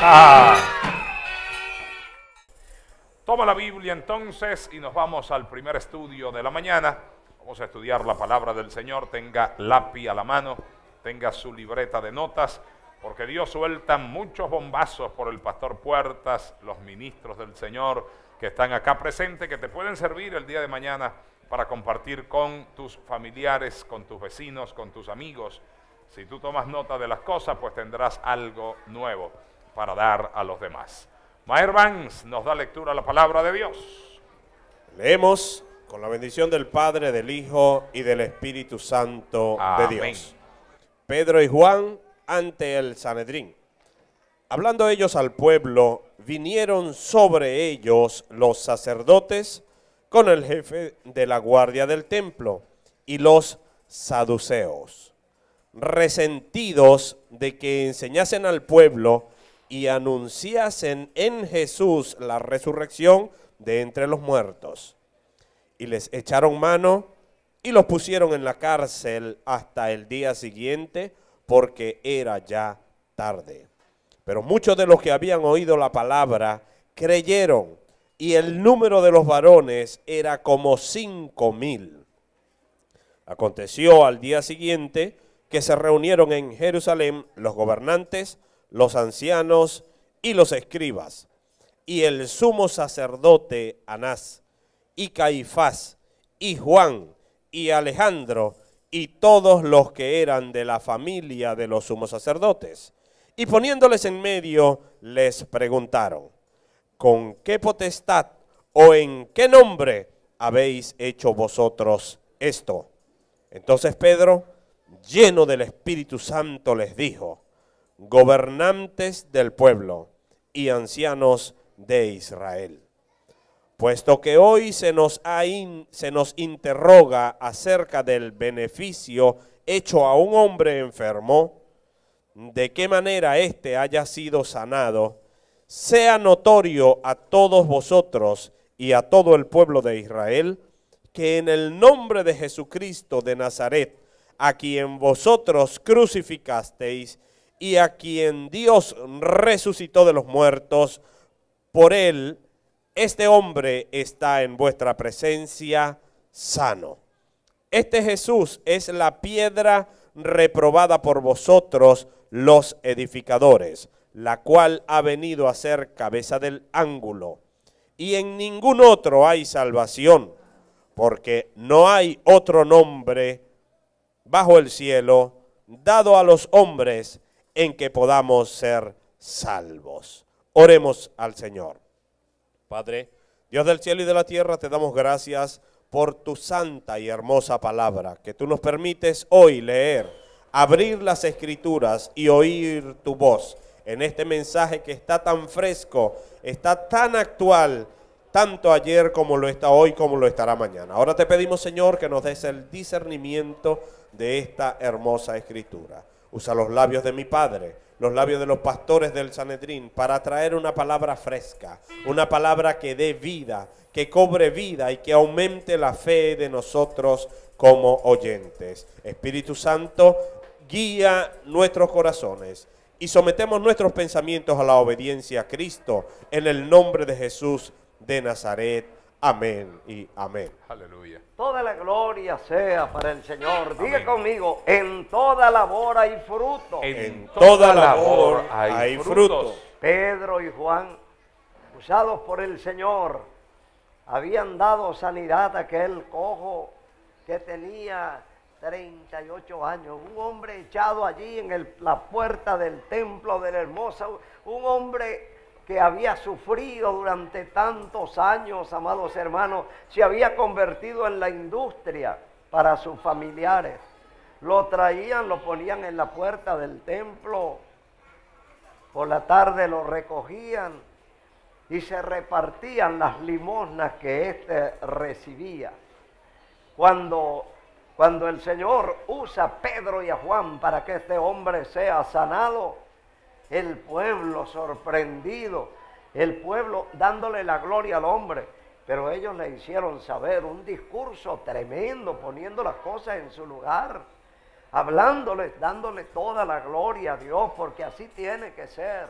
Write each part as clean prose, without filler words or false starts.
Toma la Biblia entonces y nos vamos al primer estudio de la mañana. Vamos a estudiar la palabra del Señor. Tenga lápiz a la mano, tenga su libreta de notas, porque Dios suelta muchos bombazos por el pastor Puertas, los ministros del Señor que están acá presentes, que te pueden servir el día de mañana para compartir con tus familiares, con tus vecinos, con tus amigos. Si tú tomas nota de las cosas, pues tendrás algo nuevo para dar a los demás. Maher Vance nos da lectura a la palabra de Dios. Leemos con la bendición del Padre, del Hijo y del Espíritu Santo de Dios. Pedro y Juan ante el Sanedrín. Hablando ellos al pueblo, vinieron sobre ellos los sacerdotes con el jefe de la guardia del templo y los saduceos, resentidos de que enseñasen al pueblo y anunciasen en Jesús la resurrección de entre los muertos. Y les echaron mano y los pusieron en la cárcel hasta el día siguiente, porque era ya tarde. Pero muchos de los que habían oído la palabra creyeron, y el número de los varones era como 5,000. Aconteció al día siguiente que se reunieron en Jerusalén los gobernantes, los ancianos y los escribas, y el sumo sacerdote Anás, y Caifás, y Juan, y Alejandro, y todos los que eran de la familia de los sumos sacerdotes. Y poniéndoles en medio, les preguntaron: ¿con qué potestad o en qué nombre habéis hecho vosotros esto? Entonces Pedro, lleno del Espíritu Santo, les dijo: gobernantes del pueblo y ancianos de Israel, puesto que hoy se nos interroga acerca del beneficio hecho a un hombre enfermo, de qué manera éste haya sido sanado, sea notorio a todos vosotros y a todo el pueblo de Israel, que en el nombre de Jesucristo de Nazaret, a quien vosotros crucificasteis y a quien Dios resucitó de los muertos, por él este hombre está en vuestra presencia sano. Este Jesús es la piedra reprobada por vosotros los edificadores, la cual ha venido a ser cabeza del ángulo. Y en ningún otro hay salvación, porque no hay otro nombre bajo el cielo dado a los hombres en que podamos ser salvos. Oremos al Señor. Padre, Dios del cielo y de la tierra, te damos gracias por tu santa y hermosa palabra, que tú nos permites hoy leer, abrir las Escrituras y oír tu voz en este mensaje que está tan fresco, está tan actual, tanto ayer como lo está hoy, como lo estará mañana. Ahora te pedimos, Señor, que nos des el discernimiento de esta hermosa Escritura. Usa los labios de mi Padre, los labios de los pastores del Sanedrín, para traer una palabra fresca, una palabra que dé vida, que cobre vida y que aumente la fe de nosotros como oyentes. Espíritu Santo, guía nuestros corazones y sometemos nuestros pensamientos a la obediencia a Cristo, en el nombre de Jesús de Nazaret. Amén y amén. Aleluya. Toda la gloria sea para el Señor. Diga conmigo: en toda labor hay fruto. En toda labor hay fruto. Pedro y Juan, usados por el Señor, habían dado sanidad a aquel cojo que tenía 38 años, un hombre echado allí en la puerta del templo de la hermosa, un hombre que había sufrido durante tantos años, amados hermanos, se había convertido en la industria para sus familiares. Lo traían, lo ponían en la puerta del templo, por la tarde lo recogían y se repartían las limosnas que éste recibía. Cuando el Señor usa a Pedro y a Juan para que este hombre sea sanado, el pueblo sorprendido, el pueblo dándole la gloria al hombre, pero ellos le hicieron saber un discurso tremendo, poniendo las cosas en su lugar, hablándoles, dándole toda la gloria a Dios, porque así tiene que ser.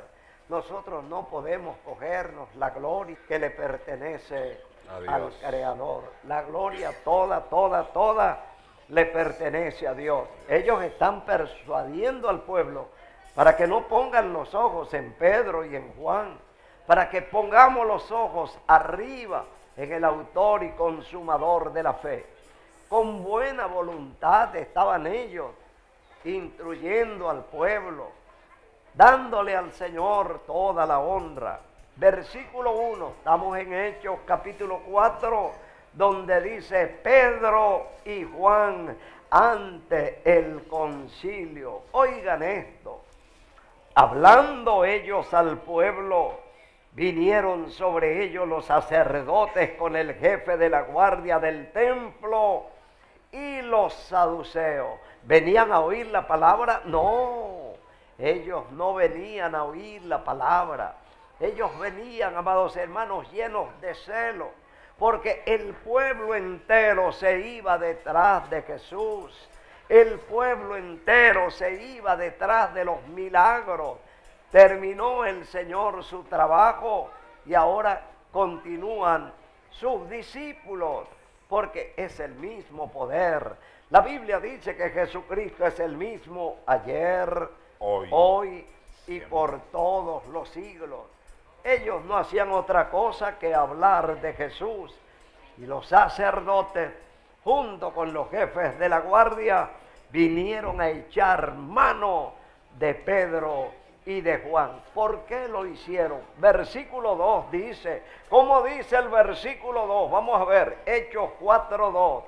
nosotros no podemos cogernos la gloria que le pertenece A Dios. al Creador. La gloria toda le pertenece a Dios. Ellos están persuadiendo al pueblo para que no pongan los ojos en Pedro y en Juan, para que pongamos los ojos arriba en el autor y consumador de la fe. Con buena voluntad estaban ellos instruyendo al pueblo, dándole al Señor toda la honra. Versículo 1, estamos en Hechos capítulo 4, donde dice Pedro y Juan ante el concilio. Oigan esto, hablando ellos al pueblo, vinieron sobre ellos los sacerdotes con el jefe de la guardia del templo y los saduceos. ¿Venían a oír la palabra? No, ellos no venían a oír la palabra. Ellos venían, amados hermanos, llenos de celo, porque el pueblo entero se iba detrás de Jesús. El pueblo entero se iba detrás de los milagros. Terminó el Señor su trabajo y ahora continúan sus discípulos, porque es el mismo poder. La Biblia dice que Jesucristo es el mismo ayer, hoy y por todos los siglos. Ellos no hacían otra cosa que hablar de Jesús. Y los sacerdotes, junto con los jefes de la guardia, vinieron a echar mano de Pedro y de Juan. ¿Por qué lo hicieron? Versículo 2 dice, ¿cómo dice el versículo 2? Vamos a ver, Hechos 4:2.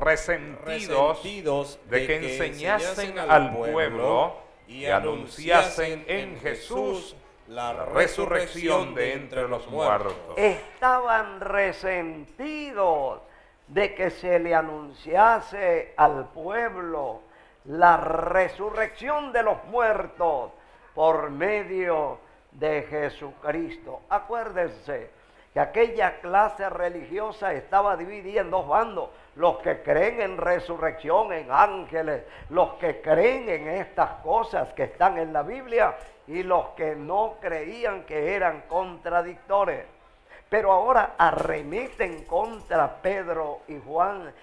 Resentidos de que enseñasen al pueblo y anunciasen en Jesús la resurrección de entre los muertos. Estaban resentidos de que se le anunciase al pueblo la resurrección de los muertos por medio de Jesucristo. Acuérdense que aquella clase religiosa estaba dividida en dos bandos: los que creen en resurrección, en ángeles, los que creen en estas cosas que están en la Biblia, y los que no creían, que eran contradictores. Pero ahora arremeten contra Pedro y Juan,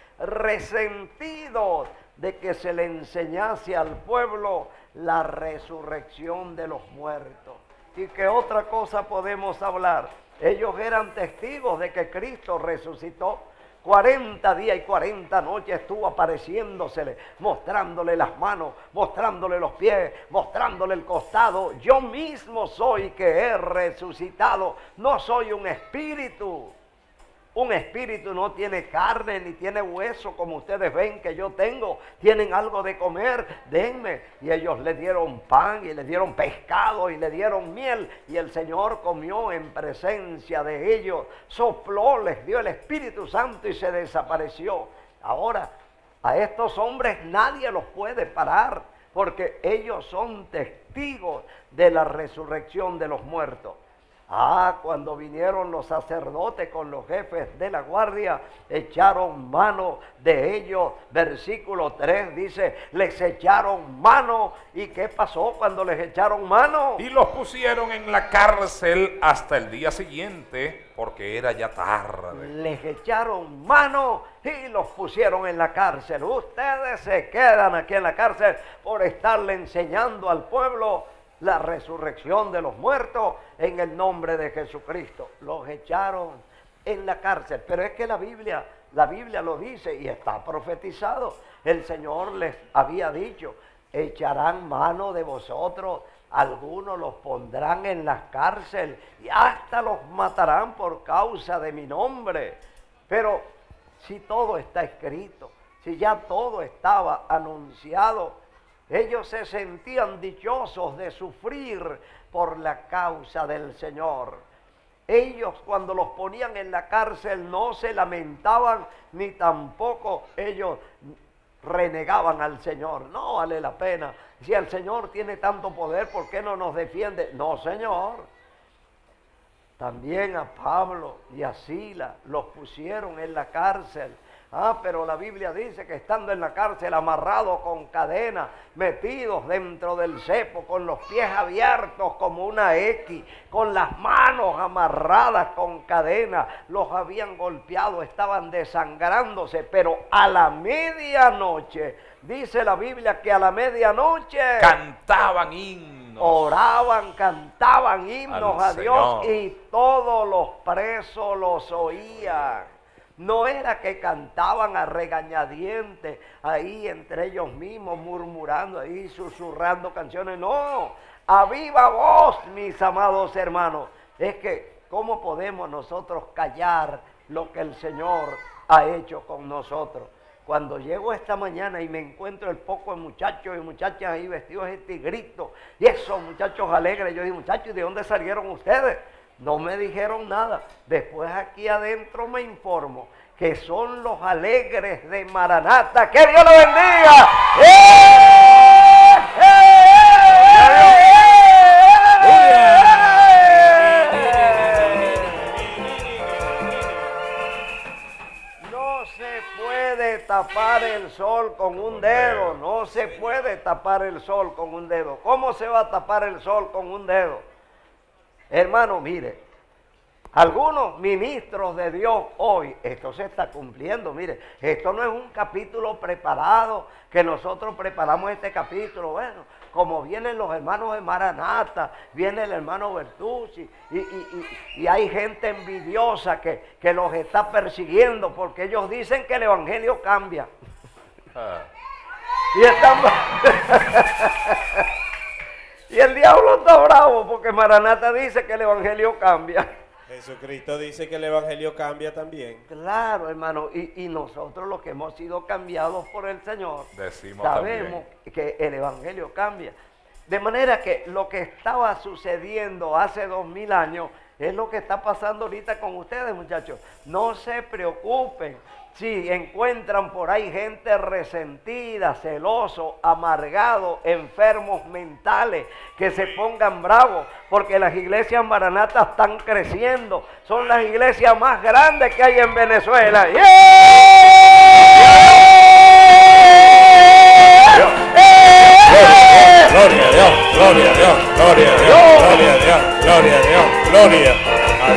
resentidos de que se le enseñase al pueblo la resurrección de los muertos. ¿Y qué otra cosa podemos hablar? Ellos eran testigos de que Cristo resucitó. 40 días y 40 noches estuvo apareciéndosele, mostrándole las manos, mostrándole los pies, mostrándole el costado. Yo mismo soy que he resucitado, no soy un espíritu. Un espíritu no tiene carne ni tiene hueso como ustedes ven que yo tengo. Tienen algo de comer, denme. Y ellos le dieron pan y le dieron pescado y le dieron miel. Y el Señor comió en presencia de ellos. Sopló, les dio el Espíritu Santo y se desapareció. Ahora, a estos hombres nadie los puede parar, porque ellos son testigos de la resurrección de los muertos. Cuando vinieron los sacerdotes con los jefes de la guardia, echaron mano de ellos. Versículo 3 dice, les echaron mano. ¿Y qué pasó cuando les echaron mano? Y los pusieron en la cárcel hasta el día siguiente, porque era ya tarde. Les echaron mano y los pusieron en la cárcel. Ustedes se quedan aquí en la cárcel por estarle enseñando al pueblo la resurrección de los muertos en el nombre de Jesucristo. Los echaron en la cárcel. Pero es que la Biblia lo dice y está profetizado. El Señor les había dicho, echarán mano de vosotros, algunos los pondrán en la cárcel y hasta los matarán por causa de mi nombre. Pero si todo está escrito, si ya todo estaba anunciado, ellos se sentían dichosos de sufrir por la causa del Señor. Ellos, cuando los ponían en la cárcel, no se lamentaban ni tampoco ellos renegaban al Señor. No vale la pena. Si el Señor tiene tanto poder, ¿por qué no nos defiende? No, Señor. También a Pablo y a Silas los pusieron en la cárcel Ah, pero la Biblia dice que estando en la cárcel, amarrados con cadenas, metidos dentro del cepo, con los pies abiertos como una X, con las manos amarradas con cadenas, los habían golpeado, estaban desangrándose, pero a la medianoche, dice la Biblia que a la medianoche cantaban himnos, oraban, cantaban himnos a Dios, Señor. y todos los presos los oían. No era que cantaban a regañadientes ahí entre ellos mismos, murmurando ahí, susurrando canciones. No, a viva voz, mis amados hermanos. Es que, ¿cómo podemos nosotros callar lo que el Señor ha hecho con nosotros? Cuando llego esta mañana y me encuentro el poco de muchachos y muchachas ahí vestidos de tigrito, y esos muchachos alegres, yo digo, muchachos, ¿de dónde salieron ustedes? No me dijeron nada. Después aquí adentro me informo que son los alegres de Maranata. ¡Que Dios los bendiga! No se puede tapar el sol con un dedo. No se puede tapar el sol con un dedo. ¿Cómo se va a tapar el sol con un dedo? Hermano, mire, algunos ministros de Dios hoy, esto se está cumpliendo, mire, esto no es un capítulo preparado, que nosotros preparamos este capítulo, bueno, como vienen los hermanos de Maranata, viene el hermano Bertucci, y hay gente envidiosa que los está persiguiendo, porque ellos dicen que el evangelio cambia. Y están... Y el diablo está bravo porque Maranata dice que el evangelio cambia. Jesucristo dice que el evangelio cambia también. Claro, hermano, y nosotros los que hemos sido cambiados por el Señor, Decimos sabemos que el evangelio cambia. De manera que lo que estaba sucediendo hace 2000 años es lo que está pasando ahorita con ustedes, muchachos. No se preocupen si encuentran por ahí gente resentida, celoso, amargado, enfermos mentales, que se pongan bravos, porque las iglesias Maranata están creciendo. Son las iglesias más grandes que hay en Venezuela. ¡Yeah! Gloria a Dios, gloria a Dios, gloria a Dios, gloria a Dios, gloria a Dios, gloria a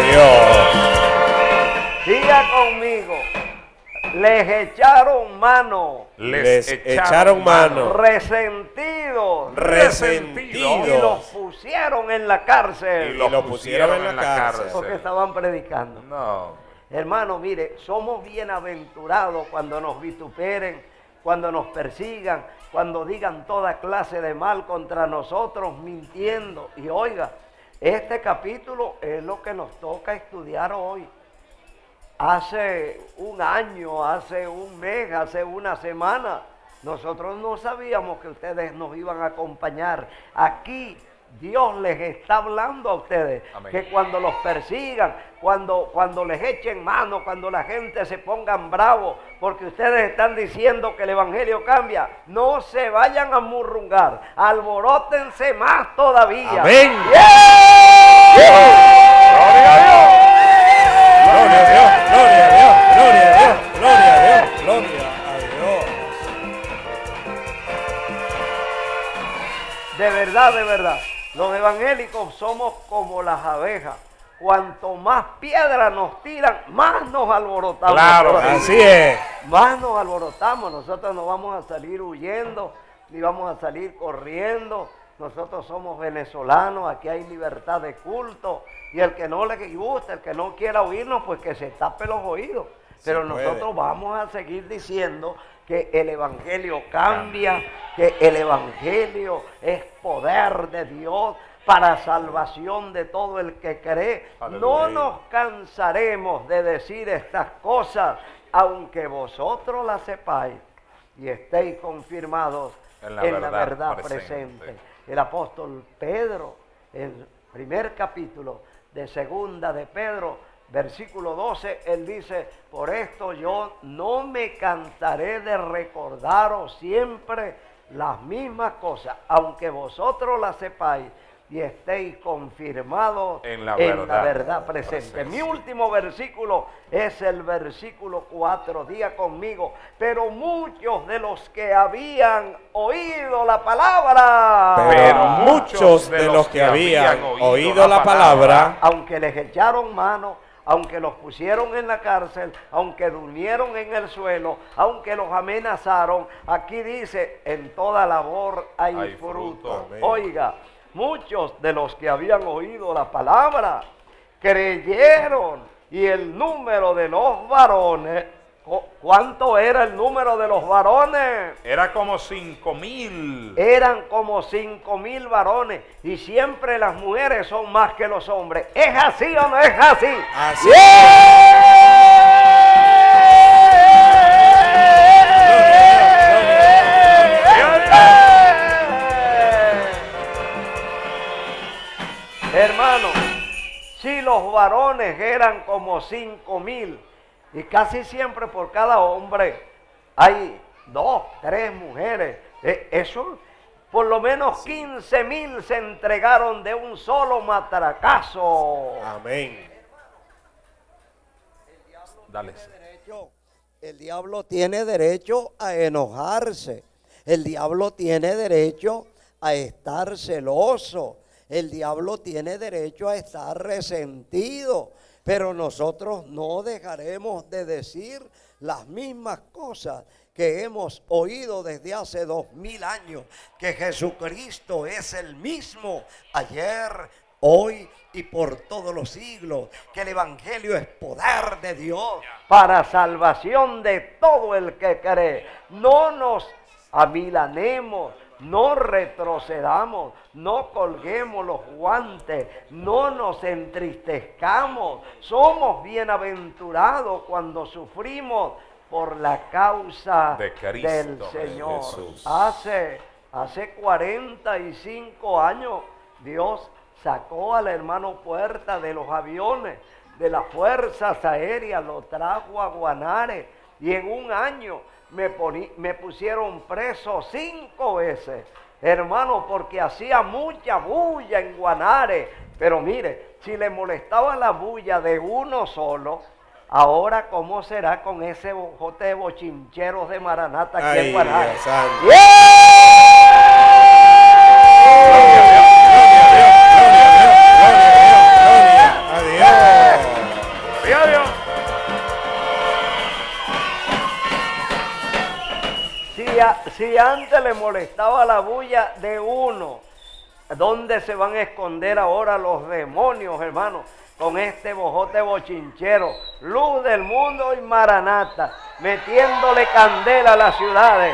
Dios. Diga conmigo, les echaron mano, Les echaron mano, resentidos, resentidos, y los pusieron en la cárcel, y los pusieron en la cárcel. porque estaban predicando. No. Hermano, mire, somos bienaventurados cuando nos vituperen, cuando nos persigan, cuando digan toda clase de mal contra nosotros, mintiendo. Y oiga, este capítulo es lo que nos toca estudiar hoy. Hace un año, hace un mes, hace una semana, nosotros no sabíamos que ustedes nos iban a acompañar. Aquí Dios les está hablando a ustedes. Amén. Que cuando los persigan, cuando les echen mano, cuando la gente se pongan bravos, porque ustedes están diciendo que el evangelio cambia, no se vayan a murrungar, alborótense más todavía. Amén. ¡Yeah! ¡Gloria a Dios! Gloria a Dios, gloria a Dios, gloria a Dios, gloria a Dios, gloria a Dios. De verdad, los evangélicos somos como las abejas. Cuanto más piedras nos tiran, más nos alborotamos. Claro, así es. Más nos alborotamos. Nosotros no vamos a salir huyendo, ni vamos a salir corriendo. Nosotros somos venezolanos, aquí hay libertad de culto. Y el que no le gusta, el que no quiera oírnos, pues que se tape los oídos. Pero nosotros vamos a seguir diciendo que el evangelio cambia, que el evangelio es poder de Dios para salvación de todo el que cree. Aleluya. No nos cansaremos de decir estas cosas, aunque vosotros las sepáis y estéis confirmados en la verdad presente. El apóstol Pedro, en el primer capítulo de segunda de Pedro, versículo 12, él dice: por esto yo no me cansaré de recordaros siempre las mismas cosas, aunque vosotros las sepáis y estéis confirmados en la verdad presente. Mi último versículo es el versículo 4. Diga conmigo: pero muchos de los que habían oído la palabra, Pero muchos de los que habían oído la palabra, aunque les echaron mano, aunque los pusieron en la cárcel, aunque durmieron en el suelo, aunque los amenazaron, aquí dice: en toda labor hay fruto. Oiga, muchos de los que habían oído la palabra creyeron, y el número de los varones, ¿cuánto era el número de los varones? Era como 5,000. Eran como 5,000 varones, y siempre las mujeres son más que los hombres. ¿Es así o no es así? Así. Hermano, si los varones eran como 5,000, y casi siempre por cada hombre hay 2, 3 mujeres, eso, por lo menos 15,000 se entregaron de un solo matracazo. Amén. Dale. El diablo tiene derecho a enojarse. El diablo tiene derecho a estar celoso. El diablo tiene derecho a estar resentido. Pero nosotros no dejaremos de decir las mismas cosas que hemos oído desde hace 2000 años. Que Jesucristo es el mismo ayer, hoy y por todos los siglos, que el evangelio es poder de Dios para salvación de todo el que cree. No nos amilanemos, no retrocedamos, no colguemos los guantes, no nos entristezcamos. Somos bienaventurados cuando sufrimos por la causa de Cristo, del Señor. Jesús. Hace 45 años Dios sacó al hermano Puerta de los aviones de las fuerzas aéreas, lo trajo a Guanare, y en un año me pusieron preso 5 veces, hermano, porque hacía mucha bulla en Guanare. Pero mire, si le molestaba la bulla de uno solo, ahora ¿cómo será con ese bojote de bochincheros de Maranata aquí en Guanare? Dios santo. Si antes le molestaba la bulla de uno, ¿dónde se van a esconder ahora los demonios, hermano? Con este bojote bochinchero, luz del mundo y Maranata, metiéndole candela a las ciudades.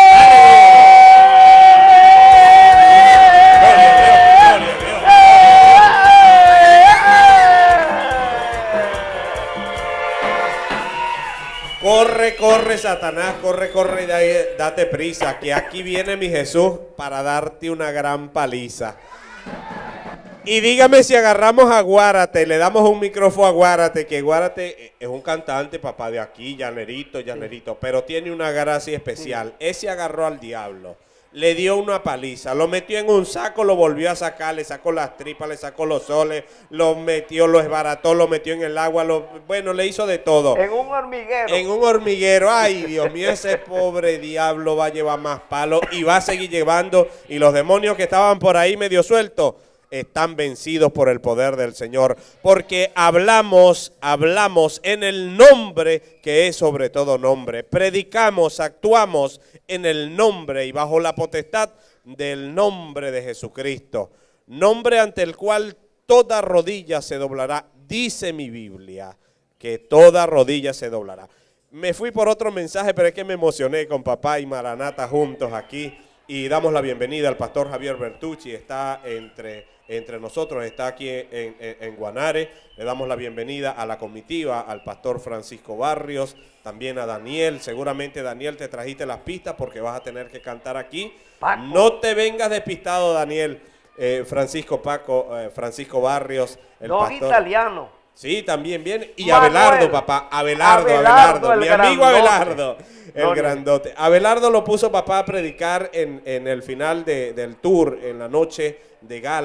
Corre, corre, Satanás, corre, corre, date prisa, que aquí viene mi Jesús para darte una gran paliza. Y dígame si agarramos a Guárate, le damos un micrófono a Guárate, que Guárate es un cantante, papá de aquí, llanerito, pero tiene una gracia especial. Ese agarró al diablo, le dio una paliza, lo metió en un saco, lo volvió a sacar, le sacó las tripas, le sacó los soles, lo metió, lo esbarató, lo metió en el agua, bueno, le hizo de todo. En un hormiguero. En un hormiguero. Ay, Dios mío, ese pobre diablo va a llevar más palos y va a seguir llevando. Y los demonios que estaban por ahí medio sueltos están vencidos por el poder del Señor. Porque hablamos en el nombre que es sobre todo nombre. Predicamos, actuamos en el nombre y bajo la potestad del nombre de Jesucristo. Nombre ante el cual toda rodilla se doblará. Dice mi Biblia que toda rodilla se doblará. Me fui por otro mensaje, pero es que me emocioné con papá y Maranata juntos aquí. Y damos la bienvenida al pastor Javier Bertucci, está entre nosotros, está aquí en Guanare. Le damos la bienvenida a la comitiva, al pastor Francisco Barrios, también a Daniel. Seguramente, Daniel, te trajiste las pistas porque vas a tener que cantar aquí. Paco. No te vengas despistado, Daniel. Francisco Barrios, el pastor italiano. Sí, también viene. Y Manuel. Abelardo, papá. Abelardo, mi amigo Abelardo. El grandote. Abelardo lo puso papá a predicar en el final del tour, en la noche de gala.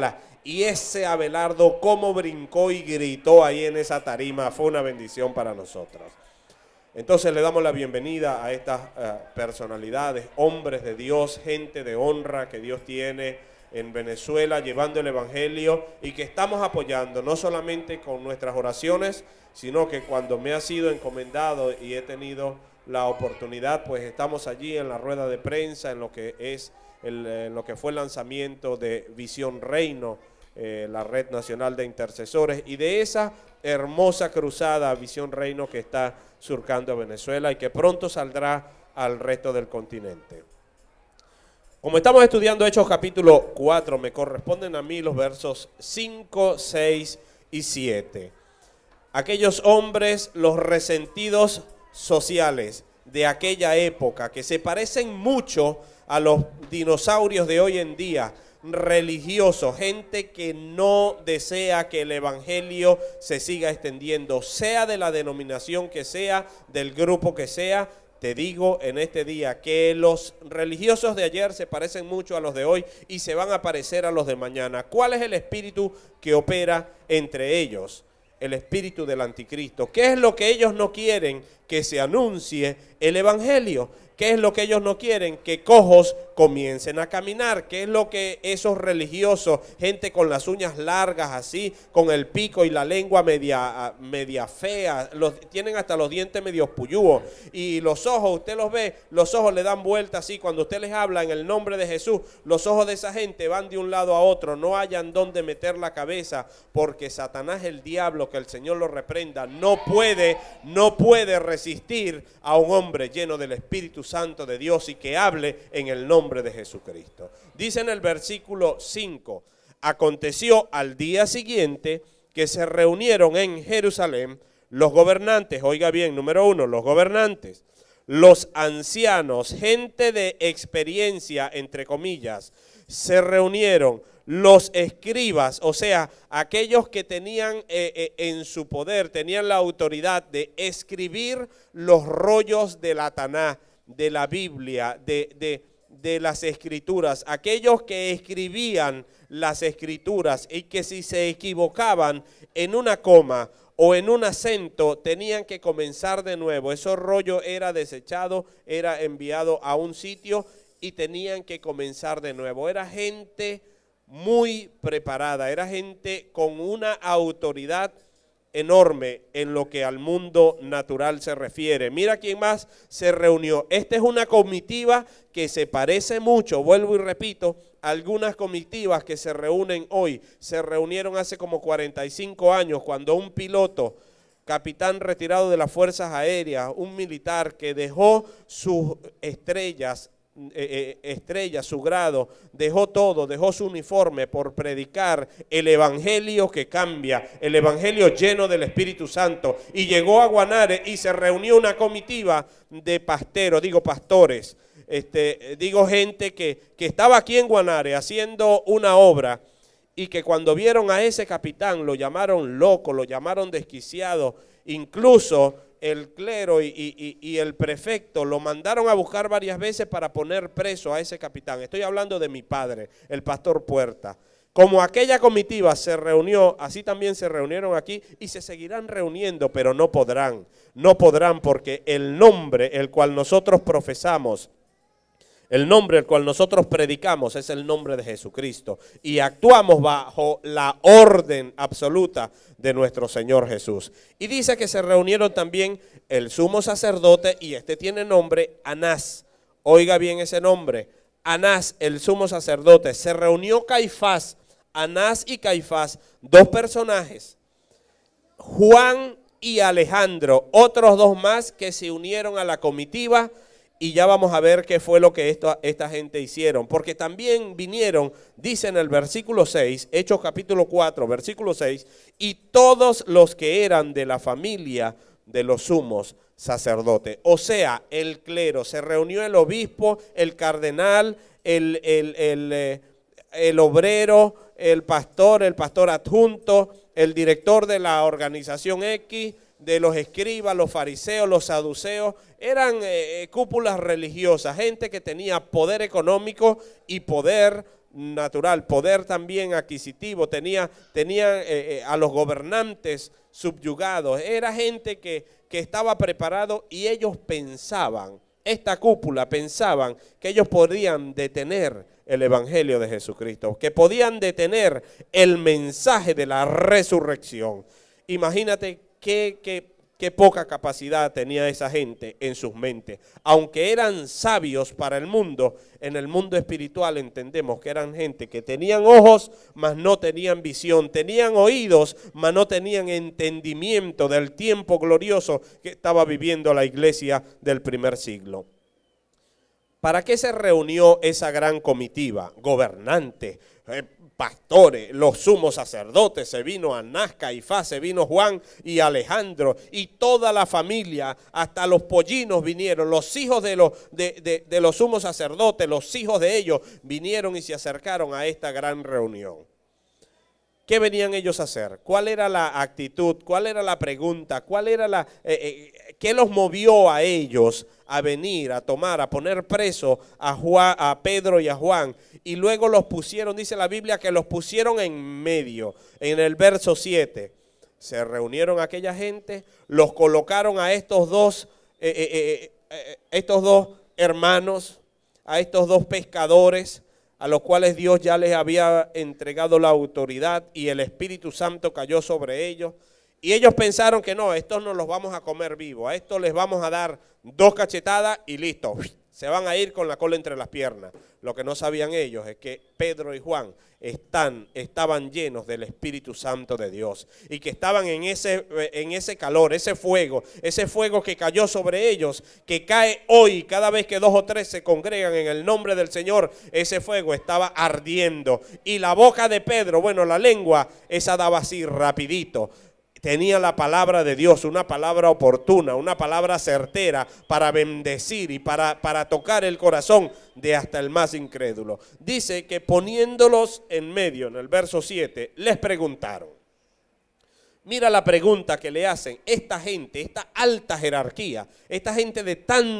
Y ese Abelardo cómo brincó y gritó ahí en esa tarima, fue una bendición para nosotros. Entonces le damos la bienvenida a estas personalidades, hombres de Dios, gente de honra que Dios tiene en Venezuela, llevando el Evangelio y que estamos apoyando no solamente con nuestras oraciones, sino que cuando me ha sido encomendado y he tenido la oportunidad, pues estamos allí en la rueda de prensa, en lo que es en lo que fue el lanzamiento de Visión Reino, la Red Nacional de Intercesores, y de esa hermosa cruzada Visión Reino que está surcando a Venezuela y que pronto saldrá al resto del continente. Como estamos estudiando Hechos capítulo 4, me corresponden a mí los versos 5, 6 y 7. Aquellos hombres, los resentidos sociales de aquella época, que se parecen mucho a los dinosaurios de hoy en día, religiosos, gente que no desea que el evangelio se siga extendiendo, sea de la denominación que sea, del grupo que sea. Te digo en este día que los religiosos de ayer se parecen mucho a los de hoy y se van a parecer a los de mañana. ¿Cuál es el espíritu que opera entre ellos? El espíritu del anticristo. ¿Qué es lo que ellos no quieren? Que se anuncie el evangelio. ¿Qué es lo que ellos no quieren? Que cojos comiencen a caminar. ¿Qué es lo que esos religiosos, gente con las uñas largas así, con el pico y la lengua media fea, tienen hasta los dientes medios puyúos, y los ojos, usted los ve, los ojos le dan vuelta así, cuando usted les habla en el nombre de Jesús, los ojos de esa gente van de un lado a otro, no hayan dónde meter la cabeza, porque Satanás, el diablo, que el Señor lo reprenda, no puede resistir a un hombre lleno del Espíritu Santo de Dios y que hable en el nombre de Jesucristo. Dice en el versículo 5, aconteció al día siguiente que se reunieron en Jerusalén los gobernantes, oiga bien, número 1, los gobernantes, los ancianos, gente de experiencia, entre comillas, se reunieron, los escribas, o sea, aquellos que tenían en su poder, tenían la autoridad de escribir los rollos de la Taná, de la Biblia, de las escrituras, aquellos que escribían las escrituras y que si se equivocaban en una coma o en un acento tenían que comenzar de nuevo. Ese rollo era desechado, era enviado a un sitio y tenían que comenzar de nuevo. Era gente muy preparada, era gente con una autoridad enorme en lo que al mundo natural se refiere. Mira quién más se reunió. Esta es una comitiva que se parece mucho, vuelvo y repito, a algunas comitivas que se reúnen hoy. Se reunieron hace como 45 años cuando un piloto, capitán retirado de las fuerzas aéreas, un militar que dejó sus estrellas, su grado, dejó todo, dejó su uniforme por predicar el evangelio que cambia, el evangelio lleno del Espíritu Santo, y llegó a Guanare y se reunió una comitiva de pastores, gente que estaba aquí en Guanare haciendo una obra, y que cuando vieron a ese capitán lo llamaron loco, lo llamaron desquiciado, incluso el clero y el prefecto lo mandaron a buscar varias veces para poner preso a ese capitán. Estoy hablando de mi padre, el pastor Puerta. Como aquella comitiva se reunió, así también se reunieron aquí y se seguirán reuniendo, pero no podrán porque el nombre el cual nosotros profesamos, el nombre el cual nosotros predicamos es el nombre de Jesucristo y actuamos bajo la orden absoluta de nuestro Señor Jesús. Y dice que se reunieron también el sumo sacerdote, y este tiene nombre Anás. Oiga bien ese nombre, Anás, el sumo sacerdote. Se reunió Caifás, Anás y Caifás, dos personajes, Juan y Alejandro, otros dos más que se unieron a la comitiva. Y ya vamos a ver qué fue lo que esta gente hicieron. Porque también vinieron, dice en el versículo 6, Hechos capítulo 4, versículo 6, y todos los que eran de la familia de los sumos sacerdotes. O sea, el clero, se reunió el obispo, el cardenal, el obrero, el pastor adjunto, el director de la organización X, de los escribas, los fariseos, los saduceos. Eran cúpulas religiosas, gente que tenía poder económico y poder natural, poder también adquisitivo, tenían a los gobernantes subyugados, era gente que estaba preparado y ellos pensaban, esta cúpula pensaban que ellos podían detener el evangelio de Jesucristo, que podían detener el mensaje de la resurrección. Imagínate qué poca capacidad tenía esa gente en sus mentes. Aunque eran sabios para el mundo, en el mundo espiritual entendemos que eran gente que tenían ojos, mas no tenían visión, tenían oídos, mas no tenían entendimiento del tiempo glorioso que estaba viviendo la iglesia del primer siglo. ¿Para qué se reunió esa gran comitiva? Gobernantes, pastores, los sumos sacerdotes, se vino Anás, Caifás, se vino Juan y Alejandro y toda la familia, hasta los pollinos vinieron, los hijos de los sumos sacerdotes, los hijos de ellos vinieron y se acercaron a esta gran reunión. ¿Qué venían ellos a hacer? ¿Cuál era la actitud? ¿Cuál era la pregunta? ¿Cuál era qué los movió a ellos a venir, a tomar, a poner preso a Pedro y a Juan? Y luego los pusieron, dice la Biblia, que los pusieron en medio. En el verso 7, se reunieron aquella gente, los colocaron a estos dos hermanos, a estos dos pescadores, a los cuales Dios ya les había entregado la autoridad y el Espíritu Santo cayó sobre ellos. Y ellos pensaron que no, estos no los vamos a comer vivos, a estos les vamos a dar 2 cachetadas y listo, se van a ir con la cola entre las piernas. Lo que no sabían ellos es que Pedro y Juan estaban llenos del Espíritu Santo de Dios y que estaban en ese calor, ese fuego que cayó sobre ellos, que cae hoy cada vez que 2 o 3 se congregan en el nombre del Señor. Ese fuego estaba ardiendo y la boca de Pedro, bueno, la lengua esa daba así rapidito. Tenía la palabra de Dios, una palabra oportuna, una palabra certera para bendecir y para tocar el corazón de hasta el más incrédulo. Dice que poniéndolos en medio, en el verso 7, les preguntaron. Mira la pregunta que le hacen esta gente, esta alta jerarquía, esta gente de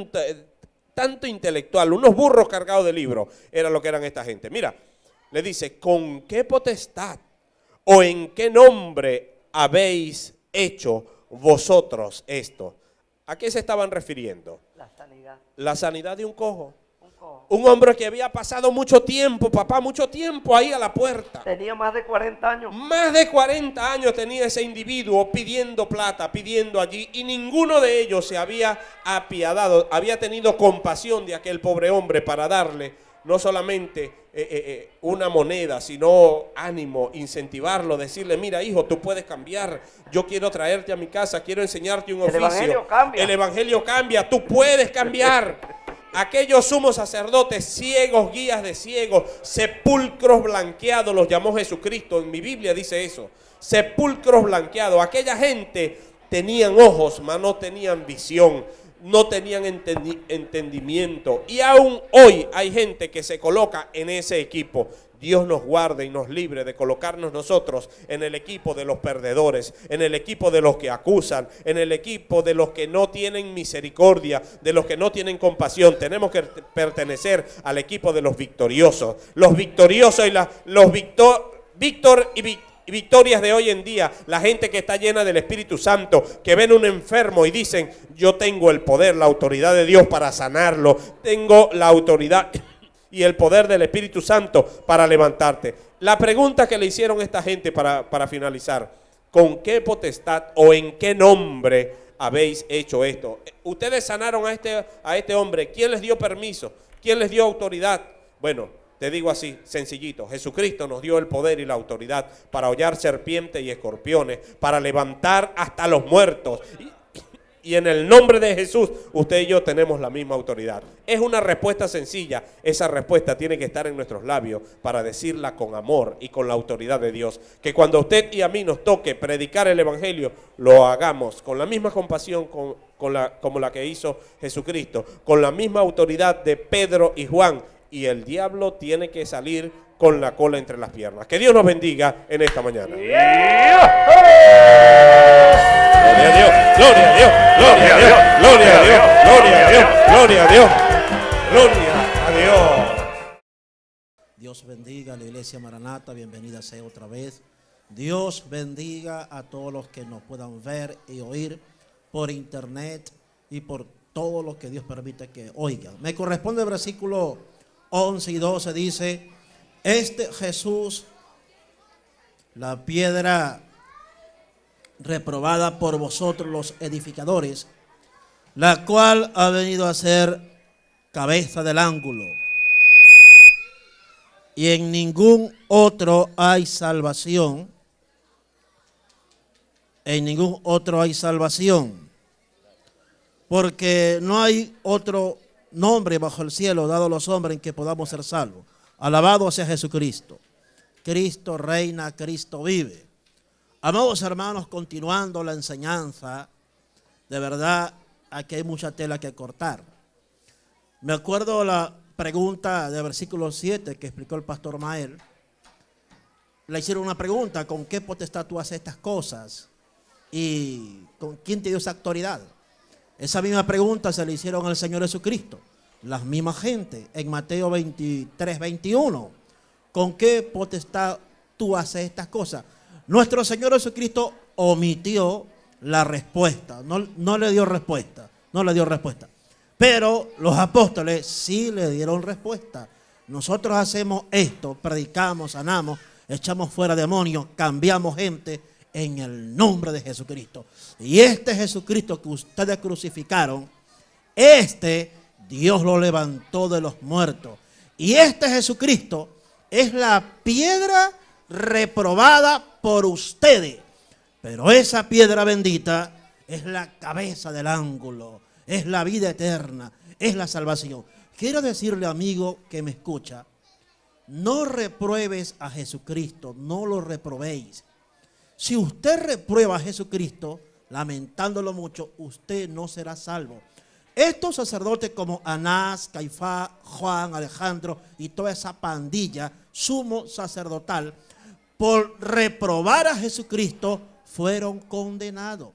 tanto intelectual, unos burros cargados de libros, era lo que eran esta gente. Mira, le dice, ¿con qué potestad o en qué nombre habéis hecho vosotros esto? ¿A qué se estaban refiriendo? La sanidad. La sanidad de un cojo. Un cojo. Un hombre que había pasado mucho tiempo, mucho tiempo ahí a la puerta. Tenía más de 40 años. Más de 40 años tenía ese individuo pidiendo plata, pidiendo allí, y ninguno de ellos se había apiadado, había tenido compasión de aquel pobre hombre para darle no solamente una moneda, sino ánimo, incentivarlo, decirle, mira hijo, tú puedes cambiar, yo quiero traerte a mi casa, quiero enseñarte un oficio. El evangelio cambia. El evangelio cambia, tú puedes cambiar. Aquellos sumos sacerdotes, ciegos, guías de ciegos, sepulcros blanqueados, los llamó Jesucristo, en mi Biblia dice eso, sepulcros blanqueados. Aquella gente tenían ojos, mas no tenían visión, no tenían entendimiento, y aún hoy hay gente que se coloca en ese equipo. Dios nos guarde y nos libre de colocarnos nosotros en el equipo de los perdedores, en el equipo de los que acusan, en el equipo de los que no tienen misericordia, de los que no tienen compasión. Tenemos que pertenecer al equipo de los victoriosos. Los victoriosos y los victorias de hoy en día, la gente que está llena del Espíritu Santo, que ven un enfermo y dicen, yo tengo el poder, la autoridad de Dios para sanarlo, tengo la autoridad y el poder del Espíritu Santo para levantarte. La pregunta que le hicieron a esta gente para finalizar, ¿con qué potestad o en qué nombre habéis hecho esto? Ustedes sanaron a este hombre, ¿quién les dio permiso? ¿Quién les dio autoridad? Bueno, te digo así, sencillito, Jesucristo nos dio el poder y la autoridad para hollar serpientes y escorpiones, para levantar hasta los muertos. Y en el nombre de Jesús, usted y yo tenemos la misma autoridad. Es una respuesta sencilla. Esa respuesta tiene que estar en nuestros labios para decirla con amor y con la autoridad de Dios. Que cuando a usted y a mí nos toque predicar el evangelio, lo hagamos con la misma compasión como la que hizo Jesucristo, con la misma autoridad de Pedro y Juan. Y el diablo tiene que salir con la cola entre las piernas. Que Dios nos bendiga en esta mañana. Gloria a Dios, gloria a Dios, gloria a Dios, gloria a Dios, gloria a Dios, gloria a Dios, gloria a Dios. Dios bendiga a la iglesia Maranata, bienvenida sea otra vez. Dios bendiga a todos los que nos puedan ver y oír por internet y por todo lo que Dios permite que oigan. Me corresponde el versículo 11 y 12, dice: este Jesús, la piedra reprobada por vosotros los edificadores, la cual ha venido a ser cabeza del ángulo. Y en ningún otro hay salvación. En ningún otro hay salvación. Porque no hay otro nombre bajo el cielo dado a los hombres en que podamos ser salvos. Alabado sea Jesucristo. Cristo reina, Cristo vive. Amados hermanos, continuando la enseñanza, de verdad, aquí hay mucha tela que cortar. Me acuerdo la pregunta del versículo 7 que explicó el pastor Mael. Le hicieron una pregunta: ¿con qué potestad tú haces estas cosas? ¿Y con quién te dio esa autoridad? Esa misma pregunta se le hicieron al Señor Jesucristo, la misma gente, en Mateo 23, 21. ¿Con qué potestad tú haces estas cosas? Nuestro Señor Jesucristo omitió la respuesta, no le dio respuesta, no le dio respuesta. Pero los apóstoles sí le dieron respuesta. Nosotros hacemos esto, predicamos, sanamos, echamos fuera demonios, cambiamos gente en el nombre de Jesucristo. Y este Jesucristo que ustedes crucificaron, Dios lo levantó de los muertos. Y este Jesucristo es la piedra reprobada por ustedes. Pero esa piedra bendita es la cabeza del ángulo. Es la vida eterna, es la salvación. Quiero decirle, amigo que me escucha, no repruebes a Jesucristo, no lo reprobéis. Si usted reprueba a Jesucristo, lamentándolo mucho, usted no será salvo. Estos sacerdotes como Anás, Caifás, Juan, Alejandro y toda esa pandilla sumo sacerdotal, por reprobar a Jesucristo, fueron condenados.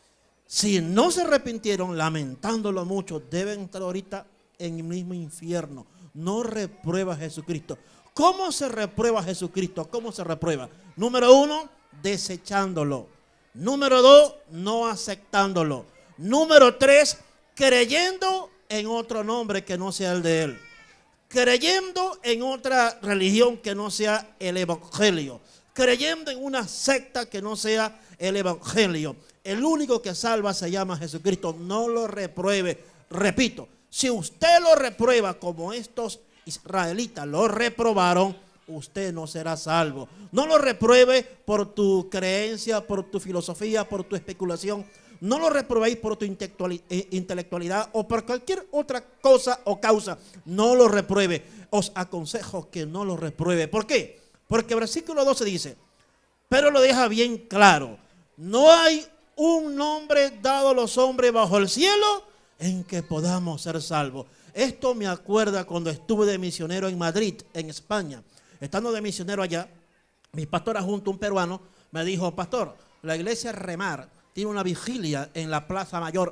Si no se arrepintieron, lamentándolo mucho, deben estar ahorita en el mismo infierno. No reprueba a Jesucristo. ¿Cómo se reprueba a Jesucristo? ¿Cómo se reprueba? Número 1, desechándolo. Número 2, no aceptándolo. Número 3, creyendo en otro nombre que no sea el de él. Creyendo en otra religión que no sea el evangelio. Creyendo en una secta que no sea el evangelio. El único que salva se llama Jesucristo. No lo repruebe. Repito, si usted lo reprueba como estos israelitas lo reprobaron, usted no será salvo. No lo repruebe por tu creencia, por tu filosofía, por tu especulación. No lo reprobéis por tu intelectualidad o por cualquier otra cosa o causa. No lo repruebe. Os aconsejo que no lo repruebe. ¿Por qué? Porque el versículo 12 dice, pero lo deja bien claro: no hay un nombre dado a los hombres bajo el cielo en que podamos ser salvos. Esto me acuerda cuando estuve de misionero en Madrid, en España. Estando de misionero allá, mi pastor adjunto, un peruano, me dijo: pastor, la iglesia Remar tiene una vigilia en la Plaza Mayor,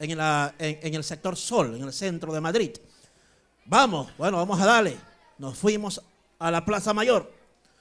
en el sector Sol, en el centro de Madrid. Vamos a darle. Nos fuimos a la Plaza Mayor.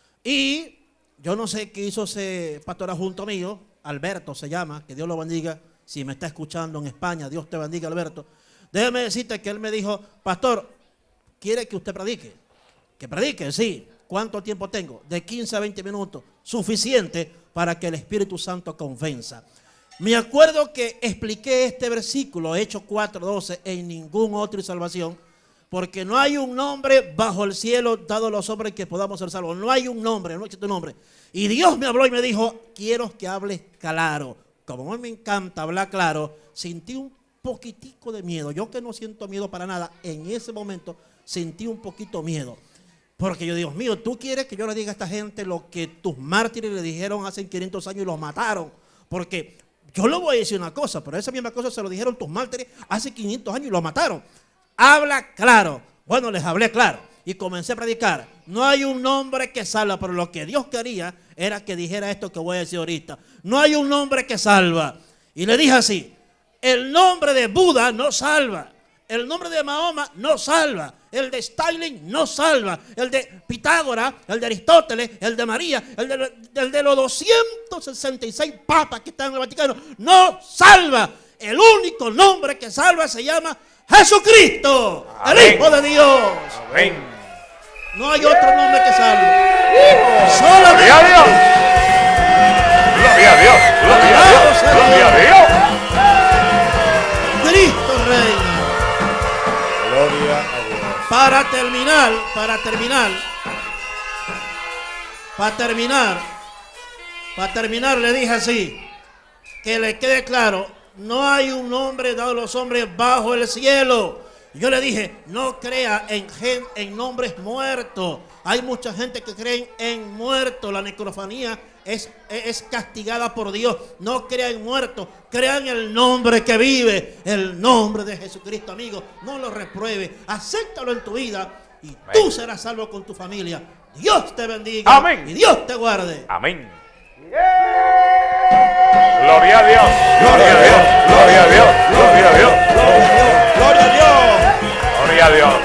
Y yo no sé qué hizo ese pastor adjunto mío, Alberto se llama, que Dios lo bendiga. Si me está escuchando en España, Dios te bendiga, Alberto. Déjeme decirte que él me dijo: pastor, ¿quiere que usted predique? Que predique, sí. ¿Cuánto tiempo tengo? De 15 a 20 minutos. Suficiente para que el Espíritu Santo convenza. Me acuerdo que expliqué este versículo, Hechos 4:12, en ningún otro y salvación. Porque no hay un nombre bajo el cielo dado a los hombres que podamos ser salvos. No hay un nombre, no existe un nombre. Y Dios me habló y me dijo: quiero que hables claro. Como a mí me encanta hablar claro, sentí un poquitico de miedo. Yo que no siento miedo para nada, en ese momento sentí un poquito miedo. Porque yo, Dios mío, tú quieres que yo le diga a esta gente lo que tus mártires le dijeron hace 500 años y los mataron. Porque yo le voy a decir una cosa, pero esa misma cosa se lo dijeron tus mártires hace 500 años y los mataron. Habla claro. Bueno, les hablé claro y comencé a predicar. No hay un nombre que salva, pero lo que Dios quería era que dijera esto que voy a decir ahorita. No hay un nombre que salva. Y le dije así: el nombre de Buda no salva. El nombre de Mahoma no salva. El de Stalin no salva. El de Pitágoras, el de Aristóteles, el de María, el de los 266 papas que están en el Vaticano no salva. El único nombre que salva se llama Jesucristo, el Hijo de Dios. Amén. No hay otro nombre que salve. Gloria a Dios. Gloria a Dios. Gloria a Dios. Gloria a Dios. Cristo reina. Gloria a Dios. Para terminar, le dije así, que le quede claro, no hay un nombre dado a los hombres bajo el cielo. Yo le dije, no crea en nombres muertos. Hay mucha gente que cree en muertos. La necrofanía es castigada por Dios. No crea en muertos, crea en el nombre que vive, el nombre de Jesucristo, amigo. No lo repruebe, acéptalo en tu vida y tú serás salvo con tu familia. Dios te bendiga. Amén. Y Dios te guarde. Amén. Gloria a Dios. Gloria a Dios. Gloria a Dios. Gloria a Dios. Gloria a Dios. Gloria a Dios.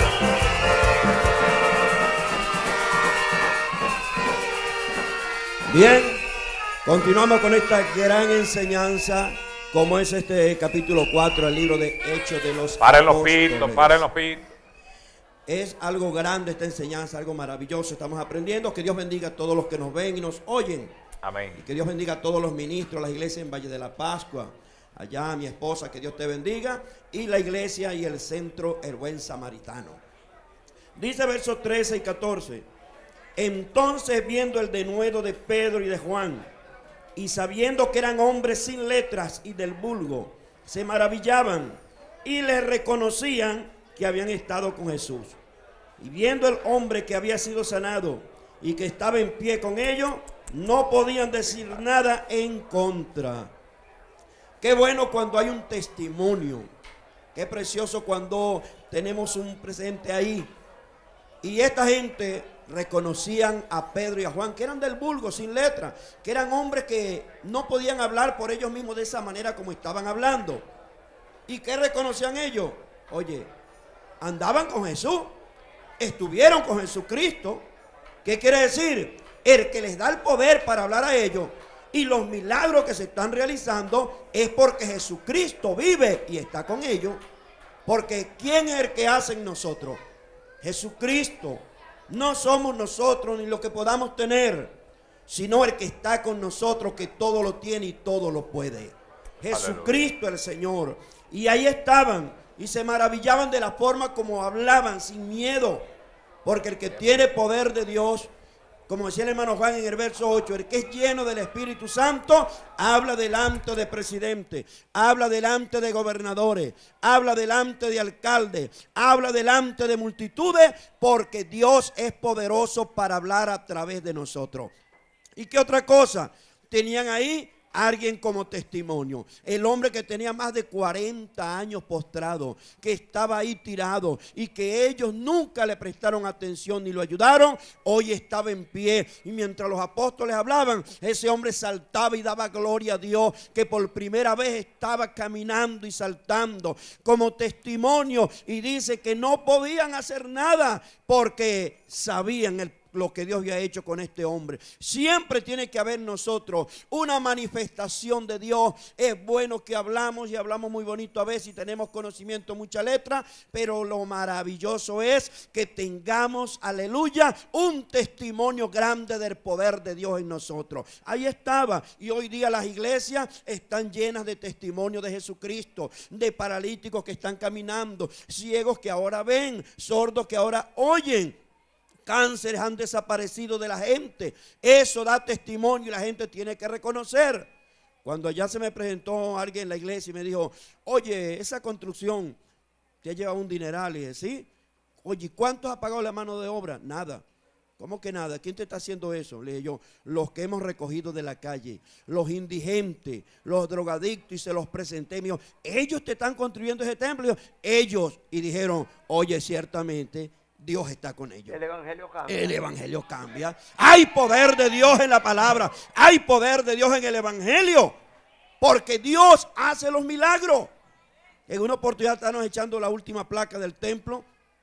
Bien, continuamos con esta gran enseñanza, como es este capítulo 4 del libro de Hechos de los Paren los Apóstoles. pitos, paren los pitos. Es algo grande esta enseñanza, algo maravilloso. Estamos aprendiendo. Que Dios bendiga a todos los que nos ven y nos oyen. Amén. Y que Dios bendiga a todos los ministros, las iglesias en Valle de la Pascua. Allá mi esposa, que Dios te bendiga. Y la iglesia y el centro, el buen samaritano. Dice versos 13 y 14. Entonces, viendo el denuedo de Pedro y de Juan, y sabiendo que eran hombres sin letras y del vulgo, se maravillaban y les reconocían que habían estado con Jesús. Y viendo el hombre que había sido sanado y que estaba en pie con ellos, no podían decir nada en contra. Qué bueno cuando hay un testimonio. Qué precioso cuando tenemos un presente ahí. Y esta gente reconocían a Pedro y a Juan, que eran del vulgo, sin letra, que eran hombres que no podían hablar por ellos mismos de esa manera como estaban hablando. ¿Y qué reconocían ellos? Oye, andaban con Jesús, estuvieron con Jesucristo. ¿Qué quiere decir? El que les da el poder para hablar a ellos y los milagros que se están realizando es porque Jesucristo vive y está con ellos. Porque ¿quién es el que hace en nosotros? Jesucristo. No somos nosotros ni lo que podamos tener, sino el que está con nosotros, que todo lo tiene y todo lo puede. Jesucristo el Señor. Y ahí estaban y se maravillaban de la forma como hablaban, sin miedo. Porque el que tiene poder de Dios, como decía el hermano Juan en el verso 8, el que es lleno del Espíritu Santo, habla delante de presidentes, habla delante de gobernadores, habla delante de alcaldes, habla delante de multitudes, porque Dios es poderoso para hablar a través de nosotros. ¿Y qué otra cosa? Tenían ahí alguien como testimonio. El hombre que tenía más de 40 años postrado, que estaba ahí tirado y que ellos nunca le prestaron atención ni lo ayudaron, hoy estaba en pie. Y mientras los apóstoles hablaban, ese hombre saltaba y daba gloria a Dios, que por primera vez estaba caminando y saltando como testimonio. Y dice que no podían hacer nada porque sabían lo que Dios había hecho con este hombre. Siempre tiene que haber nosotros una manifestación de Dios. Es bueno que hablamos y hablamos muy bonito a veces y tenemos conocimiento, mucha letra, pero lo maravilloso es que tengamos, aleluya, un testimonio grande del poder de Dios en nosotros. Ahí estaba, y hoy día las iglesias están llenas de testimonio de Jesucristo, de paralíticos que están caminando, ciegos que ahora ven, sordos que ahora oyen. Cánceres han desaparecido de la gente. Eso da testimonio y la gente tiene que reconocer. Cuando allá se me presentó alguien en la iglesia y me dijo, oye, esa construcción te lleva un dineral. Y dije, sí. Oye, ¿cuántos ha pagado la mano de obra? Nada. ¿Cómo que nada? ¿Quién te está haciendo eso? Le dije yo, los que hemos recogido de la calle, los indigentes, los drogadictos, y se los presenté. Me dijo, ellos te están construyendo ese templo. Y yo, ellos. Y dijeron, oye, ciertamente Dios está con ellos. El evangelio cambia. El evangelio cambia. Hay poder de Dios en la palabra. Hay poder de Dios en el evangelio. Porque Dios hace los milagros. En una oportunidad estábamos echando la última placa del templo.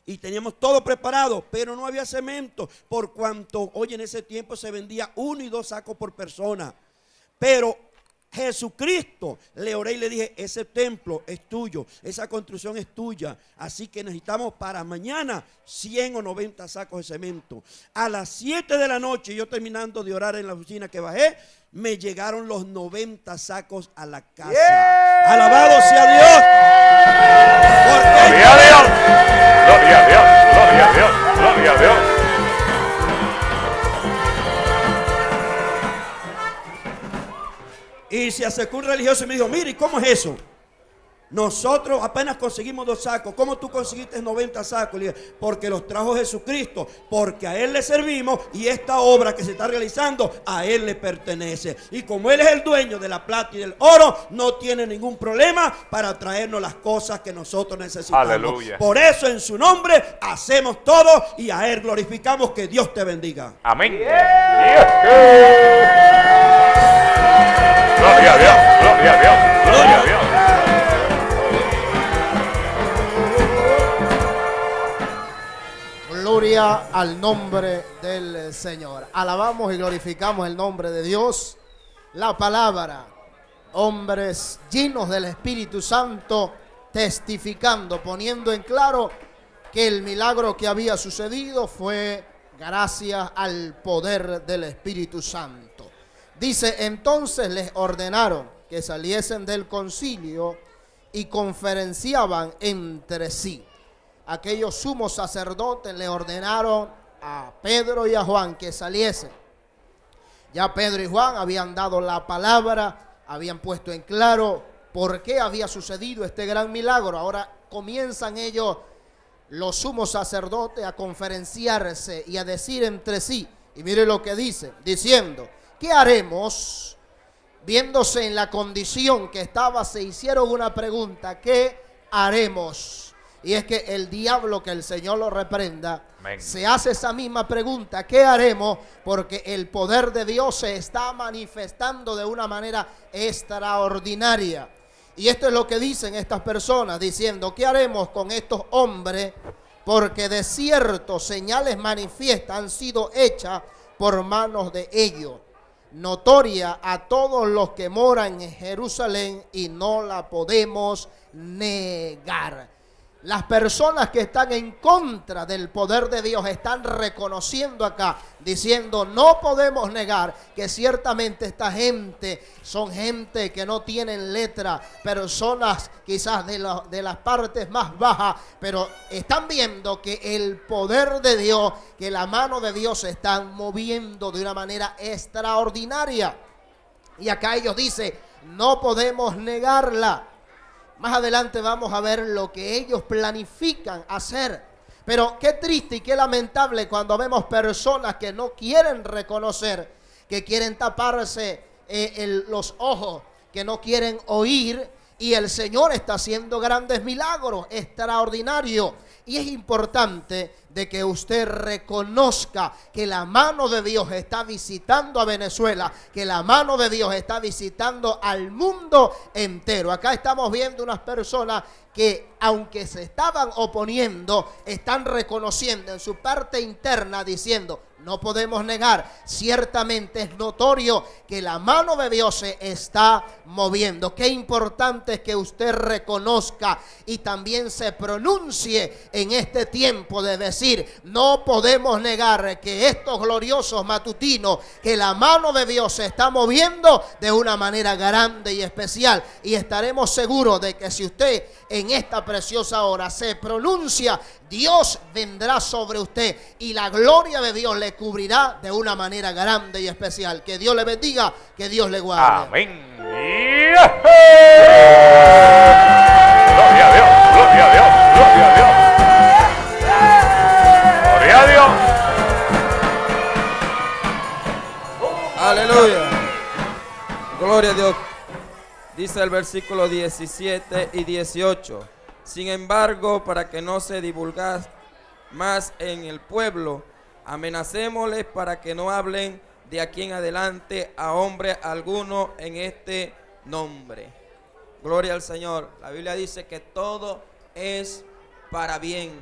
y teníamos todo preparado, pero no había cemento, por cuanto hoy en ese tiempo se vendía 1 y 2 sacos por persona. Pero Jesucristo, le oré y le dije, ese templo es tuyo, esa construcción es tuya, así que necesitamos para mañana 100 o 90 sacos de cemento. A las 7 de la noche, yo terminando de orar en la oficina que bajé, me llegaron los 90 sacos a la casa. ¡Yeah! Alabado sea Dios. Gloria a Dios, gloria a Dios, gloria a Dios, gloria a Dios. Y se acercó un religioso y me dijo, mire, ¿cómo es eso? Nosotros apenas conseguimos 2 sacos. ¿Cómo tú conseguiste 90 sacos? Le dije, porque los trajo Jesucristo, porque a Él le servimos y esta obra que se está realizando a Él le pertenece. Y como Él es el dueño de la plata y del oro, no tiene ningún problema para traernos las cosas que nosotros necesitamos. Aleluya. Por eso en su nombre hacemos todo y a Él glorificamos. Que Dios te bendiga. Amén. Gloria a Dios, gloria a Dios, gloria a Dios. Gloria al nombre del Señor. Alabamos y glorificamos el nombre de Dios. La palabra, hombres llenos del Espíritu Santo, testificando, poniendo en claro que el milagro que había sucedido fue gracias al poder del Espíritu Santo. Dice, entonces les ordenaron que saliesen del concilio y conferenciaban entre sí. Aquellos sumos sacerdotes le ordenaron a Pedro y a Juan que saliesen. Ya Pedro y Juan habían dado la palabra, habían puesto en claro por qué había sucedido este gran milagro. Ahora comienzan ellos, los sumos sacerdotes, a conferenciarse y a decir entre sí. Y mire lo que dice, diciendo, ¿qué haremos? Viéndose en la condición que estaba, se hicieron una pregunta, ¿qué haremos? Y es que el diablo, que el Señor lo reprenda, amén, se hace esa misma pregunta, ¿qué haremos? Porque el poder de Dios se está manifestando de una manera extraordinaria. Y esto es lo que dicen estas personas, diciendo, ¿qué haremos con estos hombres? Porque de cierto señales manifiestas han sido hechas por manos de ellos, notoria a todos los que moran en Jerusalén, y no la podemos negar. Las personas que están en contra del poder de Dios están reconociendo acá, diciendo, no podemos negar que ciertamente esta gente son gente que no tienen letra, personas quizás de las partes más bajas, pero están viendo que el poder de Dios, que la mano de Dios se está moviendo de una manera extraordinaria. Y acá ellos dicen, no podemos negarla. Más adelante vamos a ver lo que ellos planifican hacer. Pero qué triste y qué lamentable cuando vemos personas que no quieren reconocer, que quieren taparse los ojos, que no quieren oír. Y el Señor está haciendo grandes milagros, extraordinarios. Y es importante de que usted reconozca que la mano de Dios está visitando a Venezuela, que la mano de Dios está visitando al mundo entero. Acá estamos viendo unas personas que, aunque se estaban oponiendo, están reconociendo en su parte interna, diciendo, no podemos negar, ciertamente es notorio que la mano de Dios se está moviendo. Qué importante es que usted reconozca y también se pronuncie en este tiempo de decir, no podemos negar que estos gloriosos matutinos, que la mano de Dios se está moviendo de una manera grande y especial. Y estaremos seguros de que si usted en esta preciosa hora se pronuncia, Dios vendrá sobre usted y la gloria de Dios le cubrirá de una manera grande y especial. Que Dios le bendiga, que Dios le guarde. Amén. Gloria a Dios, gloria a Dios, gloria a Dios. Gloria a Dios. Aleluya. Gloria a Dios. Dice el versículo 17 y 18. Sin embargo, para que no se divulgase más en el pueblo, amenacémosles para que no hablen de aquí en adelante a hombre alguno en este nombre. Gloria al Señor. La Biblia dice que todo es para bien.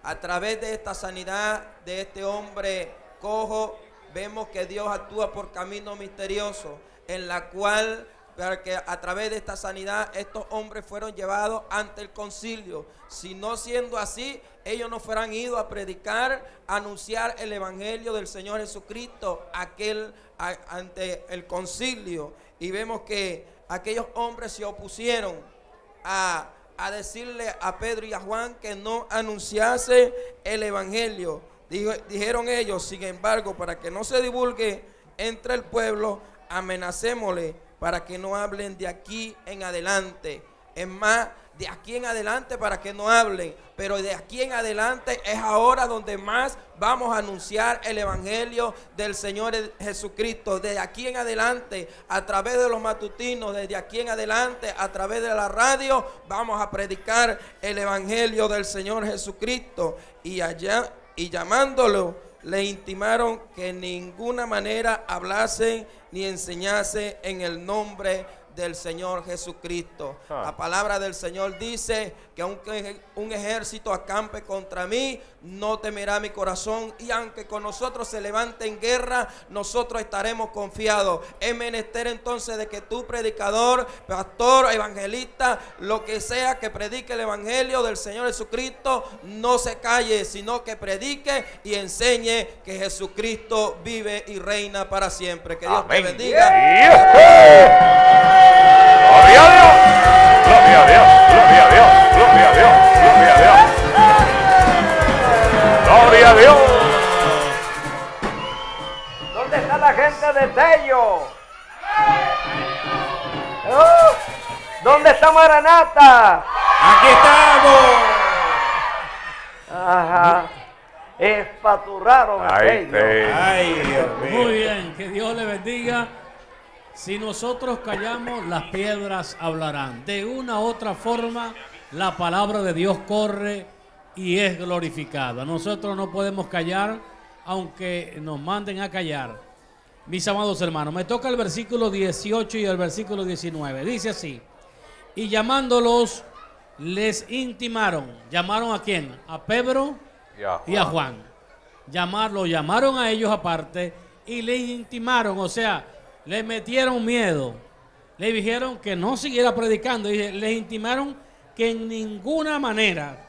A través de esta sanidad de este hombre cojo, vemos que Dios actúa por camino misterioso, en la cual, porque a través de esta sanidad, estos hombres fueron llevados ante el concilio. Si no siendo así, ellos no fueran ido a predicar, a anunciar el evangelio del Señor Jesucristo ante el concilio. Y vemos que aquellos hombres se opusieron a decirle a Pedro y a Juan que no anunciase el evangelio. Dijeron ellos, sin embargo, para que no se divulgue entre el pueblo, amenacémosle para que no hablen de aquí en adelante. Es más, de aquí en adelante para que no hablen, pero de aquí en adelante es ahora donde más vamos a anunciar el evangelio del Señor Jesucristo. De aquí en adelante, a través de los matutinos, desde aquí en adelante, a través de la radio, vamos a predicar el evangelio del Señor Jesucristo. Y llamándolo, le intimaron que en ninguna manera hablase ni enseñase en el nombre del Señor Jesucristo. La palabra del Señor dice que aunque un ejército acampe contra mí, no temerá mi corazón, y aunque con nosotros se levante en guerra, nosotros estaremos confiados. Es menester entonces de que tú, predicador, pastor, evangelista, lo que sea que predique el evangelio del Señor Jesucristo, no se calle, sino que predique y enseñe que Jesucristo vive y reina para siempre. Que Dios Amén. te bendiga. Gloria a Dios, gloria a Dios, gloria a Dios, gloria a Dios, gloria a Dios, gloria a Dios. ¿Dónde está la gente de Tello? Oh, ¿dónde está Maranata? Aquí estamos. Ajá. Espaturraron a Ay, Tello. Ay, Dios mío. Muy bien, que Dios le bendiga. Si nosotros callamos, las piedras hablarán. De una u otra forma, la palabra de Dios corre y es glorificada. Nosotros no podemos callar, aunque nos manden a callar. Mis amados hermanos, me toca el versículo 18 y el versículo 19. Dice así: y llamándolos, les intimaron. ¿Llamaron a quién? A Pedro y a Juan. Lo llamaron a ellos aparte y les intimaron, o sea, le metieron miedo, le dijeron que no siguiera predicando, y les intimaron que en ninguna manera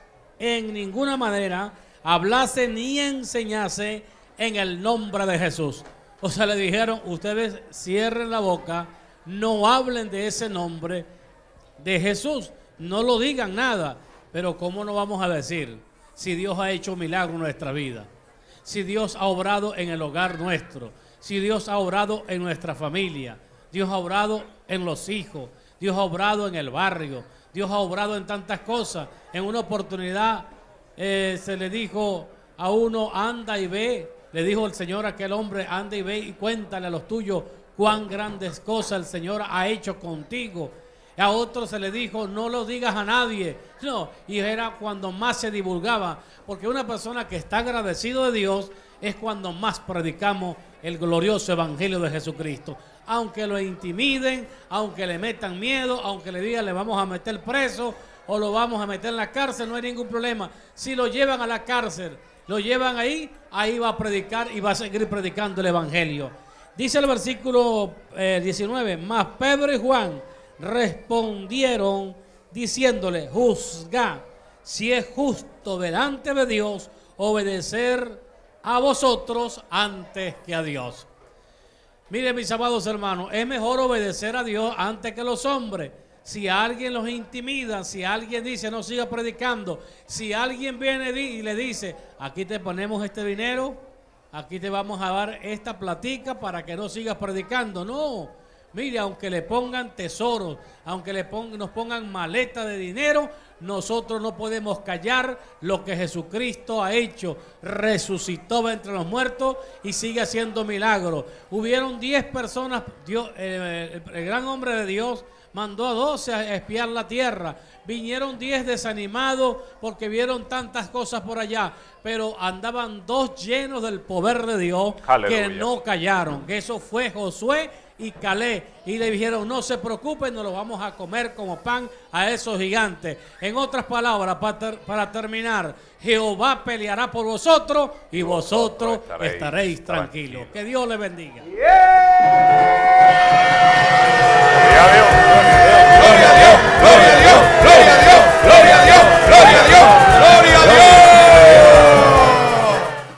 hablase ni enseñase en el nombre de Jesús. O sea, le dijeron, ustedes cierren la boca, no hablen de ese nombre de Jesús, no lo digan nada. Pero ¿cómo no vamos a decir si Dios ha hecho un milagro en nuestra vida? Si Dios ha obrado en el hogar nuestro, si Dios ha obrado en nuestra familia, Dios ha obrado en los hijos, Dios ha obrado en el barrio, Dios ha obrado en tantas cosas. En una oportunidad se le dijo a uno, anda y ve, le dijo el Señor a aquel hombre, anda y ve y cuéntale a los tuyos cuán grandes cosas el Señor ha hecho contigo. A otro se le dijo, no lo digas a nadie. No, y era cuando más se divulgaba, porque una persona que está agradecido de Dios es cuando más predicamos el glorioso evangelio de Jesucristo. Aunque lo intimiden, aunque le metan miedo, aunque le digan le vamos a meter preso o lo vamos a meter en la cárcel, no hay ningún problema. Si lo llevan a la cárcel, lo llevan ahí va a predicar y va a seguir predicando el evangelio. Dice el versículo 19, mas Pedro y Juan respondieron diciéndole, juzga si es justo delante de Dios obedecer a vosotros antes que a Dios. Miren, mis amados hermanos, es mejor obedecer a Dios antes que a los hombres. Si alguien los intimida, si alguien dice no siga predicando, si alguien viene y le dice aquí te ponemos este dinero, aquí te vamos a dar esta platica para que no sigas predicando, no. Mire, aunque le pongan tesoros, aunque nos pongan maletas de dinero, nosotros no podemos callar lo que Jesucristo ha hecho. Resucitó entre los muertos y sigue haciendo milagros. Hubieron 10 personas, el gran hombre de Dios mandó a 12 a espiar la tierra. Vinieron 10 desanimados porque vieron tantas cosas por allá, pero andaban 2 llenos del poder de Dios. Aleluya. Que no callaron. Eso fue Josué y Caleb, y le dijeron, no se preocupen, nos lo vamos a comer como pan a esos gigantes. En otras palabras, para terminar, Jehová peleará por vosotros y vosotros estaréis tranquilos. Que Dios le bendiga. Gloria a Dios.